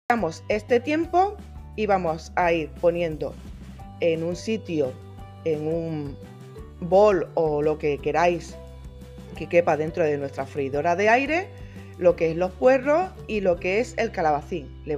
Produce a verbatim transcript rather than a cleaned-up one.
Damos este tiempo y vamos a ir poniendo en un sitio, en un bol o lo que queráis que quepa dentro de nuestra freidora de aire, lo que es los puerros y lo que es el calabacín. Le